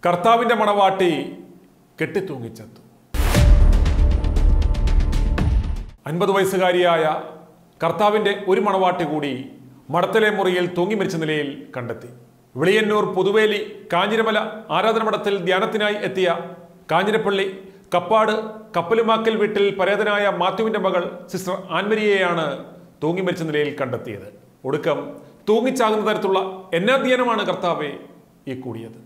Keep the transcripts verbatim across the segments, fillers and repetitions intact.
കർത്താവിന്റെ മണവാട്ടി കെട്ടിത്തൂങ്ങിച്ചെത്തു. അൻപത് വയസ്സുകാരിയായ കർത്താവിന്റെ ഒരു മണവാട്ടി കൂടി മഠത്തിലെ മുറിയിൽ തൂങ്ങി മരിച്ച നിലയിൽ കണ്ടെത്തി. വെളിയന്നൂർ പുതുവേലി കാഞ്ഞിരമല ആരാധനമഠത്തിൽ ധ്യാനത്തിനായി എത്തിയ കാഞ്ഞിരപ്പള്ളി കപ്പാട് കപ്പലുമാക്കൽ വീട്ടിൽ പരേതനായ മാത്യുവിന്റെ മകൾ സിസ്റ്റർ ആൻമരിയെയാണ് തൂങ്ങി മരിച്ച നിലയിൽ കണ്ടെത്തിയത്. ഒടുക്കം തൂങ്ങിച്ചാകുന്ന തരത്തിലുള്ള എന്നാ ധ്യാനമാണ് കർത്താവെ ഈ കൂടിയത്.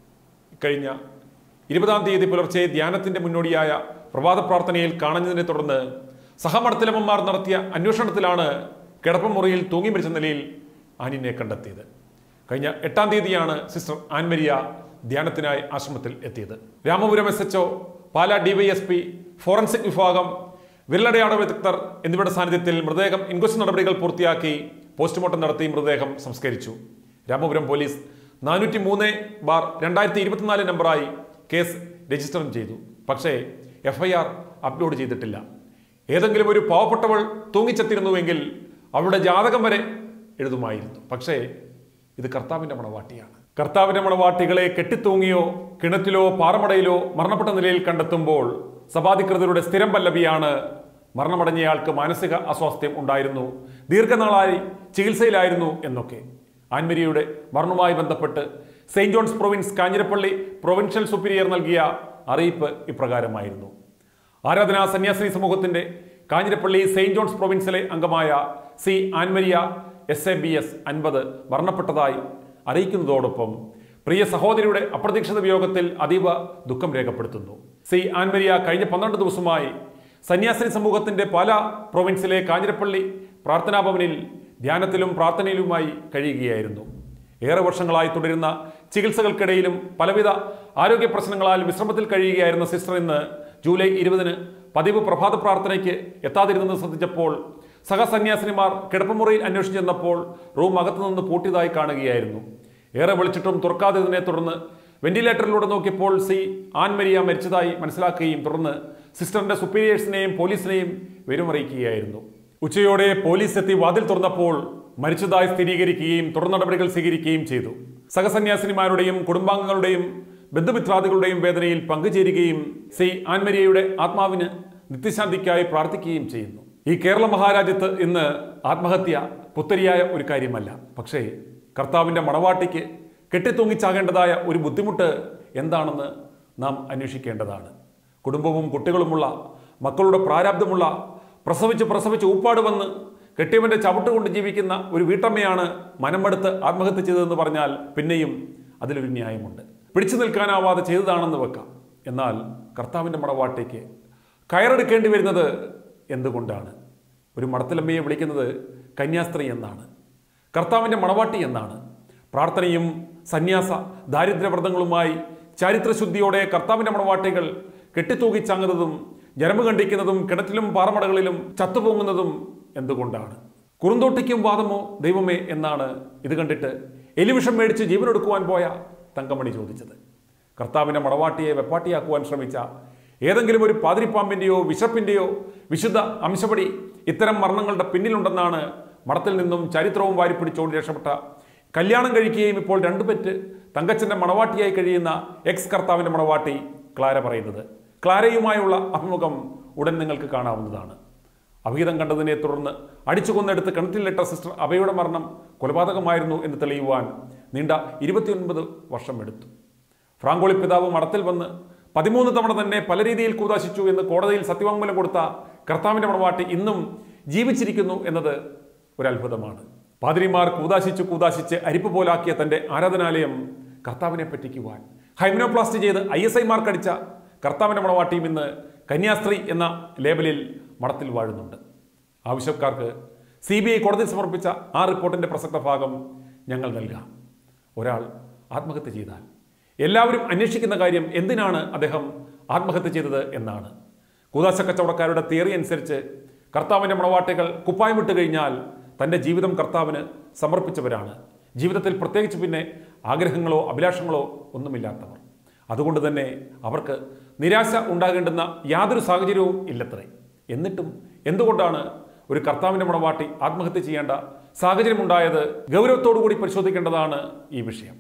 കഴിഞ്ഞ ഇരുപതാം തീയതി പുലർച്ചെ ധ്യാനത്തിന്റെ മുന്നോടിയായ പ്രഭാത പ്രാർത്ഥനയിൽ കാണുന്നതിനെ തുടർന്ന് സഹമഠത്തിലമ്മമാർ നടത്തിയ അന്വേഷണത്തിലാണ് കിടപ്പുമുറിയിൽ തൂങ്ങി മരിച്ച നിലയിൽ ആനിനെ കണ്ടെത്തിയത്. കഴിഞ്ഞ എട്ടാം തീയതിയാണ് സിസ്റ്റർ ആൻമരിയ ധ്യാനത്തിനായി ആശ്രമത്തിൽ എത്തിയത്. Ramapuram S H O, Pala DYSP, forensic വിഭാഗം, വിരലടയാള വിദഗ്ധർ എന്നിവരുടെ സാന്നിധ്യത്തിൽ മൃതദേഹം ഇൻക്വസ്റ്റ് നടപടികൾ പൂർത്തിയാക്കി പോസ്റ്റ്മോർട്ടം നടത്തി മൃതദേഹം സംസ്കരിച്ചു. രാമപുരം പോലീസ് നാനൂറ്റി മൂന്ന് ബാർ രണ്ടായിരത്തി ഇരുപത്തിനാല് നമ്പറായി കേസ് രജിസ്റ്ററും ചെയ്തു. പക്ഷേ എഫ് ഐ ആർ അപ്ലോഡ് ചെയ്തിട്ടില്ല. ഏതെങ്കിലും ഒരു പാവപ്പെട്ടവൾ തൂങ്ങിച്ചെത്തിരുന്നുവെങ്കിൽ അവളുടെ ജാതകം വരെ എഴുതുമായിരുന്നു. പക്ഷേ ഇത് കർത്താവിന്റെ മണവാട്ടിയാണ്. കർത്താവിന്റെ മണവാട്ടികളെ കെട്ടിത്തൂങ്ങിയോ കിണറ്റിലോ പാറമടയിലോ മരണപ്പെട്ട നിലയിൽ കണ്ടെത്തുമ്പോൾ സഭാധികൃതരുടെ സ്ഥിരം പല്ലവിയാണ് മരണമടഞ്ഞയാൾക്ക് മാനസിക അസ്വാസ്ഥ്യം ഉണ്ടായിരുന്നു, ദീർഘനാളായി ചികിത്സയിലായിരുന്നു എന്നൊക്കെ. ആൻമരിയുടെ മരണവുമായി ബന്ധപ്പെട്ട് saint John's province Kanjirappally provincial superior നൽകിയ അറിയിപ്പ് ഇപ്രകാരമായിരുന്നു. ആരാധനാ സന്യാസിനി സമൂഹത്തിന്റെ കാഞ്ഞിരപ്പള്ളി സെയിന്റ് ജോൺസ് പ്രൊവിൻസിലെ അംഗമായ C Annmaria S A B S അൻപത് മരണപ്പെട്ടതായി അറിയിക്കുന്നതോടൊപ്പം പ്രിയ സഹോദരിയുടെ അപ്രതീക്ഷിത വിയോഗത്തിൽ അതീവ ദുഃഖം രേഖപ്പെടുത്തുന്നു. സി ആൻമരിയ കഴിഞ്ഞ പന്ത്രണ്ട് ദിവസമായി സന്യാസിനി സമൂഹത്തിന്റെ പാലാ പ്രൊവിൻസിലെ കാഞ്ഞിരപ്പള്ളി പ്രാർത്ഥനാഭവനിൽ ധ്യാനത്തിലും പ്രാർത്ഥനയിലുമായി കഴിയുകയായിരുന്നു. ഏറെ വർഷങ്ങളായി തുടരുന്ന ചികിത്സകൾക്കിടയിലും പലവിധ ആരോഗ്യ പ്രശ്നങ്ങളാൽ വിശ്രമത്തിൽ കഴിയുകയായിരുന്ന സിസ്റ്റർ ഇന്ന് ജൂലൈ ഇരുപതിന് പതിവ് പ്രഭാത പ്രാർത്ഥനയ്ക്ക് എത്താതിരുന്നത് ശ്രദ്ധിച്ചപ്പോൾ സഹസന്യാസിനിമാർ കിടപ്പുമുറിയിൽ അന്വേഷിച്ചു ചെന്നപ്പോൾ റൂം അകത്തുനിന്ന് പൂട്ടിയതായി കാണുകയായിരുന്നു. ഏറെ വിളിച്ചിട്ടും തുറക്കാതിരുന്നതിനെ തുടർന്ന് വെന്റിലേറ്ററിലൂടെ നോക്കിയപ്പോൾ സി ആൻമരിയ മരിച്ചതായി മനസ്സിലാക്കുകയും തുടർന്ന് സിസ്റ്ററിന്റെ സുപ്പീരിയേഴ്സിനെയും പോലീസിനെയും വിവരമറിയിക്കുകയായിരുന്നു. ഉച്ചയോടെ പോലീസ് എത്തി വാതിൽ തുറന്നപ്പോൾ മരിച്ചതായി സ്ഥിരീകരിക്കുകയും തുടർ നടപടികൾ സ്വീകരിക്കുകയും ചെയ്തു. സഹസന്യാസിനിമാരുടെയും കുടുംബാംഗങ്ങളുടെയും ബന്ധുമിത്രാദികളുടെയും വേദനയിൽ പങ്കുചേരുകയും സി ആൻമരിയയുടെ ആത്മാവിന് നിത്യശാന്തിക്കായി പ്രാർത്ഥിക്കുകയും ചെയ്യുന്നു. ഈ കേരള മഹാരാജ്യത്ത് ഇന്ന് ആത്മഹത്യ പുത്തരിയായ ഒരു കാര്യമല്ല. പക്ഷേ കർത്താവിന്റെ മണവാട്ടിക്ക് കെട്ടിത്തൂങ്ങിച്ചാകേണ്ടതായ ഒരു ബുദ്ധിമുട്ട് എന്താണെന്ന് നാം അന്വേഷിക്കേണ്ടതാണ്. കുടുംബവും കുട്ടികളുമുള്ള, മക്കളുടെ പ്രാരാബ്ദമുള്ള, പ്രസവിച്ച് പ്രസവിച്ച് ഊപ്പാട് വന്ന് കെട്ടിയവന്റെ ചവിട്ട് കൊണ്ട് ജീവിക്കുന്ന ഒരു വീട്ടമ്മയാണ് മനമെടുത്ത് ആത്മഹത്യ ചെയ്തതെന്ന് പറഞ്ഞാൽ പിന്നെയും അതിലൊരു ന്യായമുണ്ട്. പിടിച്ചു നിൽക്കാനാവാതെ ചെയ്തതാണെന്ന് വെക്കാം. എന്നാൽ കർത്താവിന്റെ മണവാട്ടിക്ക് കയറെടുക്കേണ്ടി വരുന്നത് എന്തുകൊണ്ടാണ്? ഒരു മഠത്തിലമ്മയെ വിളിക്കുന്നത് കന്യാസ്ത്രീ എന്നാണ്, കർത്താവിന്റെ മണവാട്ടി എന്നാണ്. പ്രാർത്ഥനയും സന്യാസ ദാരിദ്ര്യവ്രതങ്ങളുമായി ചാരിത്രശുദ്ധിയോടെ കർത്താവിന്റെ മണവാട്ടികൾ കെട്ടിത്തൂങ്ങിച്ചാങ്ങുന്നതും ജനമു കണ്ടിക്കുന്നതും കിണറ്റിലും പാറമടകളിലും ചത്തുപോകുന്നതും എന്തുകൊണ്ടാണ്? കുറുന്തോട്ടിക്കും വാദമോ ദൈവമേ എന്നാണ് ഇത് കണ്ടിട്ട് എലിവിഷം മേടിച്ച് ജീവനെടുക്കുവാൻ പോയ തങ്കമണി ചോദിച്ചത്. കർത്താവിന്റെ മണവാട്ടിയെ വെപ്പാട്ടിയാക്കുവാൻ ശ്രമിച്ച ഏതെങ്കിലും ഒരു പാതിരിപ്പാമ്പിന്റെയോ വിശപ്പിന്റെയോ വിശുദ്ധ അംശപടി ഇത്തരം മരണങ്ങളുടെ പിന്നിലുണ്ടെന്നാണ് മഠത്തിൽ നിന്നും ചരിത്രവും വാരിപ്പിടിച്ചോടി രക്ഷപ്പെട്ട, കല്യാണം കഴിക്കുകയും ഇപ്പോൾ രണ്ടു പെറ്റ് തങ്കച്ചന്റെ മണവാട്ടിയായി കഴിയുന്ന എക്സ് കർത്താവിന്റെ മണവാട്ടി ക്ലാര പറയുന്നത്. ക്ലാരയുമായുള്ള അഭിമുഖം ഉടൻ നിങ്ങൾക്ക് കാണാവുന്നതാണ്. അഭിഹിതം കണ്ടതിനെ തുടർന്ന് അടിച്ചു കൊന്നെടുത്ത് കിണറ്റിലിട്ട സിസ്റ്റർ അഭയുടെ മരണം കൊലപാതകമായിരുന്നു എന്ന് തെളിയുവാൻ നീണ്ട ഇരുപത്തിയൊൻപത് വർഷം എടുത്തു. ഫ്രാങ്കോളി പിതാവ് മഠത്തിൽ വന്ന് പതിമൂന്ന് തവണ തന്നെ പല രീതിയിൽ കൂതാശിച്ചു എന്ന് കോടതിയിൽ സത്യവാങ്മൂലം കൊടുത്ത കർത്താവിന്റെ മണവാട്ടി ഇന്നും ജീവിച്ചിരിക്കുന്നു എന്നത് ഒരത്ഭുതമാണ്. പാതിരിമാർ കൂതാശിച്ചു കൂതാശിച്ച് അരിപ്പ് പോലാക്കിയ തന്റെ ആരാധനാലയം കർത്താവിനെ പറ്റിക്കുവാൻ ഹൈമനോപ്ലാസ്റ്റ് ചെയ്ത് ഐ എസ് ഐമാർക്കടിച്ച കർത്താവിന്റെ മണവാട്ടിയും ഇന്ന് കന്യാസ്ത്രീ എന്ന ലേബലിൽ മഠത്തിൽ വാഴുന്നുണ്ട്. ആവശ്യക്കാർക്ക് സി ബി ഐ കോടതിയിൽ സമർപ്പിച്ച ആ റിപ്പോർട്ടിന്റെ പ്രസക്ത ഭാഗം ഞങ്ങൾ നൽകാം. ഒരാൾ ആത്മഹത്യ ചെയ്താൽ എല്ലാവരും അന്വേഷിക്കുന്ന കാര്യം എന്തിനാണ് അദ്ദേഹം ആത്മഹത്യ ചെയ്തത് എന്നാണ്. കൂതാശ കച്ചവടക്കാരുടെ തിയറി അനുസരിച്ച് കർത്താവിന്റെ മണവാട്ടികൾ കുപ്പായം വിട്ട് കഴിഞ്ഞാൽ തൻ്റെ ജീവിതം കർത്താവിന് സമർപ്പിച്ചവരാണ്. ജീവിതത്തിൽ പ്രത്യേകിച്ച് പിന്നെ ആഗ്രഹങ്ങളോ അഭിലാഷങ്ങളോ ഒന്നുമില്ലാത്തവർ. അതുകൊണ്ട് തന്നെ അവർക്ക് നിരാശ ഉണ്ടാകേണ്ടുന്ന യാതൊരു സാഹചര്യവും ഇല്ലത്രേ. എന്നിട്ടും എന്തുകൊണ്ടാണ് ഒരു കർത്താവിന്റെ മണവാട്ടി ആത്മഹത്യ ചെയ്യേണ്ട സാഹചര്യമുണ്ടായത്? ഗൗരവത്തോടു കൂടി പരിശോധിക്കേണ്ടതാണ് ഈ വിഷയം.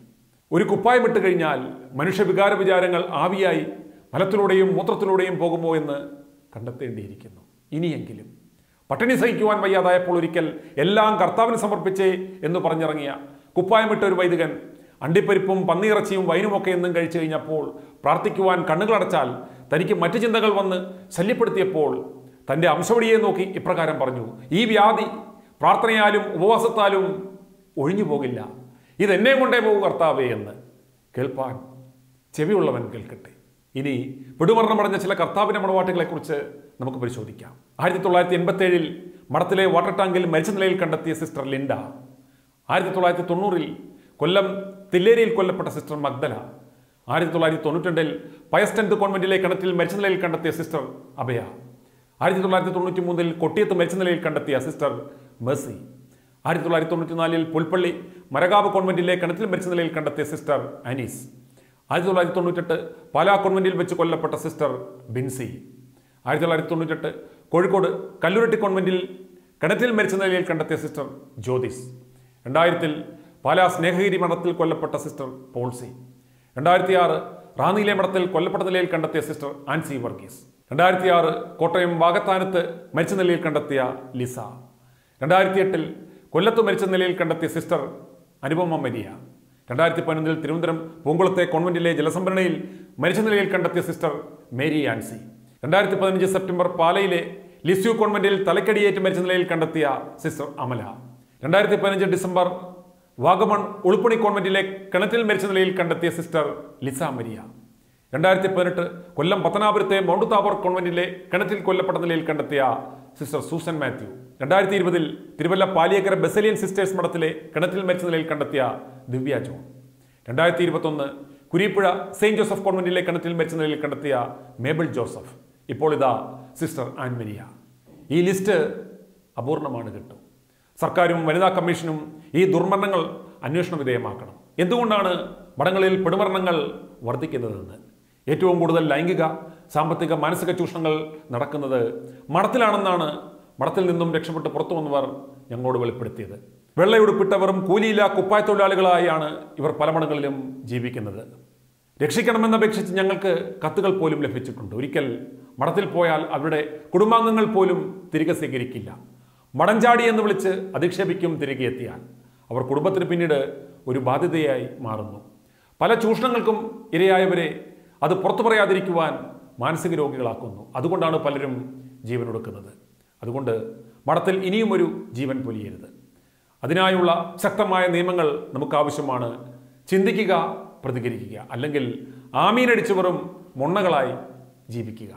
ഒരു കുപ്പായം ഇട്ട് കഴിഞ്ഞാൽ മനുഷ്യ വികാര വിചാരങ്ങൾ ആവിയായി മലത്തിലൂടെയും മൂത്രത്തിലൂടെയും പോകുമോ എന്ന് കണ്ടെത്തേണ്ടിയിരിക്കുന്നു. ഇനിയെങ്കിലും പട്ടിണി സഹിക്കുവാൻ വയ്യാതായപ്പോൾ ഒരിക്കൽ എല്ലാം കർത്താവിന് സമർപ്പിച്ചേ എന്ന് പറഞ്ഞിറങ്ങിയ കുപ്പായമിട്ട ഒരു വൈദികൻ അണ്ടിപ്പരിപ്പും പന്നിയിറച്ചിയും വൈനുമൊക്കെ എന്നും കഴിച്ചു കഴിഞ്ഞപ്പോൾ പ്രാർത്ഥിക്കുവാൻ കണ്ണുകളടച്ചാൽ തനിക്ക് മറ്റു ചിന്തകൾ വന്ന് ശല്യപ്പെടുത്തിയപ്പോൾ തൻ്റെ അംശവടിയെ നോക്കി ഇപ്രകാരം പറഞ്ഞു: ഈ വ്യാധി പ്രാർത്ഥനയാലും ഉപവാസത്താലും ഒഴിഞ്ഞു പോകില്ല, ഇതെന്നെ കൊണ്ടേ പോകും കർത്താവേ എന്ന്. കേൾപ്പാൻ ചെവിയുള്ളവൻ കേൾക്കട്ടെ. ഇനി വിടുമരണമടഞ്ഞ ചില കർത്താവിൻ്റെ മണവാട്ടികളെക്കുറിച്ച് നമുക്ക് പരിശോധിക്കാം. ആയിരത്തി തൊള്ളായിരത്തി എൺപത്തി ഏഴിൽ മഠത്തിലെ വാട്ടർ ടാങ്കിൽ മരിച്ച നിലയിൽ കണ്ടെത്തിയ സിസ്റ്റർ ലിൻഡ. ആയിരത്തി തൊള്ളായിരത്തി തൊണ്ണൂറിൽ കൊല്ലം തില്ലേരിയിൽ കൊല്ലപ്പെട്ട സിസ്റ്റർ മഗ്ദല. ആയിരത്തി തൊള്ളായിരത്തി തൊണ്ണൂറ്റിരണ്ടിൽ പയസ്റ്റൻത് കോൺവെന്റിലെ കിണറ്റിൽ മരിച്ച നിലയിൽ കണ്ടെത്തിയ സിസ്റ്റർ അഭയ. ആയിരത്തി തൊള്ളായിരത്തി തൊണ്ണൂറ്റി മൂന്നിൽ കൊട്ടിയത്ത് മരിച്ച നിലയിൽ കണ്ടെത്തിയ സിസ്റ്റർ മേഴ്സി. ആയിരത്തി തൊള്ളായിരത്തി തൊണ്ണൂറ്റിനാലിൽ പുൽപ്പള്ളി മരകാവ് കോൺവെന്റിലെ കിണറ്റിൽ മരിച്ച നിലയിൽ കണ്ടെത്തിയ സിസ്റ്റർ ആനീസ്. ആയിരത്തി തൊള്ളായിരത്തി തൊണ്ണൂറ്റെട്ട് പാലാ കോൺവെന്റിൽ വെച്ച് കൊല്ലപ്പെട്ട സിസ്റ്റർ ബിൻസി. ആയിരത്തി തൊള്ളായിരത്തി തൊണ്ണൂറ്റെട്ട് കോഴിക്കോട് കല്ലുരുട്ടി കോൺവെന്റിൽ കിണറ്റിൽ മരിച്ച നിലയിൽ കണ്ടെത്തിയ സിസ്റ്റർ ജ്യോതിസ്. രണ്ടായിരത്തിൽ പാലാ സ്നേഹഗിരി മഠത്തിൽ കൊല്ലപ്പെട്ട സിസ്റ്റർ പോൾസി. രണ്ടായിരത്തി ആറ് റാന്നിയിലെ മഠത്തിൽ കൊല്ലപ്പെട്ട നിലയിൽ കണ്ടെത്തിയ സിസ്റ്റർ ആൻസി വർഗീസ്. രണ്ടായിരത്തി ആറ് കോട്ടയം വാകത്താനത്ത് മരിച്ച നിലയിൽ കണ്ടെത്തിയ ലിസ. രണ്ടായിരത്തി എട്ടിൽ കൊല്ലത്ത് മരിച്ച നിലയിൽ കണ്ടെത്തിയ സിസ്റ്റർ അനുപമ മരിയ. രണ്ടായിരത്തി പതിനൊന്നിൽ തിരുവനന്തപുരം പൂങ്കുളത്തെ കോൺവെന്റിലെ ജലസംഭരണിയിൽ മരിച്ച നിലയിൽ കണ്ടെത്തിയ സിസ്റ്റർ മേരി ആൻസി. രണ്ടായിരത്തി പതിനഞ്ച് സെപ്റ്റംബർ പാലയിലെ ലിസ്യു കോൺവെന്റിൽ തലക്കടിയേറ്റ് മരിച്ച നിലയിൽ കണ്ടെത്തിയ സിസ്റ്റർ അമല. രണ്ടായിരത്തി പതിനഞ്ച് ഡിസംബർ വാഗമൺ ഉൾപ്പണി കോൺവെന്റിലെ കിണറ്റിൽ മരിച്ച നിലയിൽ കണ്ടെത്തിയ സിസ്റ്റർ ലിസ മരിയ. രണ്ടായിരത്തി പതിനെട്ട് കൊല്ലം പത്തനാപുരത്തെ മൗണ്ട് താബോർ കോൺവെന്റിലെ കിണറ്റിൽ കൊല്ലപ്പെട്ട നിലയിൽ കണ്ടെത്തിയ സിസ്റ്റർ സൂസൻ മാത്യു. രണ്ടായിരത്തി ഇരുപതിൽ തിരുവല്ല പാലിയേക്കര ബെസലിയൻ സിസ്റ്റേഴ്സ് മഠത്തിലെ കിണറ്റിൽ മരിച്ച നിലയിൽ കണ്ടെത്തിയ ദിവ്യ ജോൺ. രണ്ടായിരത്തി ഇരുപത്തൊന്ന് കുരീപ്പുഴ സെയിന്റ് ജോസഫ് കോൺവെന്റിലെ കിണറ്റിൽ മരിച്ച നിലയിൽ കണ്ടെത്തിയ മേബിൾ ജോസഫ്. ഇപ്പോൾ ഇതാ സിസ്റ്റർ ആൻമരിയ. ഈ ലിസ്റ്റ് അപൂർണമാണ് കേട്ടോ. സർക്കാരും വനിതാ കമ്മീഷനും ഈ ദുർമരണങ്ങൾ അന്വേഷണ വിധേയമാക്കണം. എന്തുകൊണ്ടാണ് മഠങ്ങളിൽ പെടുമരണങ്ങൾ വർദ്ധിക്കുന്നതെന്ന്. ഏറ്റവും കൂടുതൽ ലൈംഗിക, സാമ്പത്തിക, മാനസിക ചൂഷണങ്ങൾ നടക്കുന്നത് മഠത്തിലാണെന്നാണ് മഠത്തിൽ നിന്നും രക്ഷപ്പെട്ട് പുറത്തു വന്നവർ ഞങ്ങളോട് വെളിപ്പെടുത്തിയത്. വെള്ളയുടുപ്പിട്ടവരും കൂലിയില്ല കുപ്പായ തൊഴിലാളികളായാണ് ഇവർ പല മഠങ്ങളിലും ജീവിക്കുന്നത്. രക്ഷിക്കണമെന്നപേക്ഷിച്ച് ഞങ്ങൾക്ക് കത്തുകൾ പോലും ലഭിച്ചിട്ടുണ്ട്. ഒരിക്കൽ മഠത്തിൽ പോയാൽ അവരുടെ കുടുംബാംഗങ്ങൾ പോലും തിരികെ സ്വീകരിക്കില്ല. മടഞ്ചാടി എന്ന് വിളിച്ച് അധിക്ഷേപിക്കും. തിരികെ എത്തിയാൽ അവർ കുടുംബത്തിന് പിന്നീട് ഒരു ബാധ്യതയായി മാറുന്നു. പല ചൂഷണങ്ങൾക്കും ഇരയായവരെ അത് പുറത്തു പറയാതിരിക്കുവാൻ മാനസിക രോഗികളാക്കുന്നു. അതുകൊണ്ടാണ് പലരും ജീവനൊടുക്കുന്നത്. അതുകൊണ്ട് മഠത്തിൽ ഇനിയും ഒരു ജീവൻ പൊലിയരുത്. അതിനായുള്ള ശക്തമായ നിയമങ്ങൾ നമുക്ക് ആവശ്യമാണ്. ചിന്തിക്കുക, പ്രതികരിക്കുക, അല്ലെങ്കിൽ ആമീനടിച്ചവരും മൊണ്ണകളായി ജീവിക്കുക.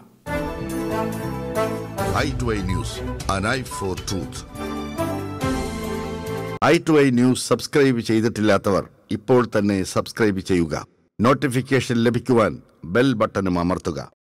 Eye to eye news, an eye for truth. Eye to eye news subscribe ചെയ്തിട്ടില്ലാത്തവർ ഇപ്പോൾ തന്നെ സബ്സ്ക്രൈബ് ചെയ്യുക. നോട്ടിഫിക്കേഷൻ ലഭിക്കുവാൻ ബെൽ ബട്ടണും അമർത്തുക.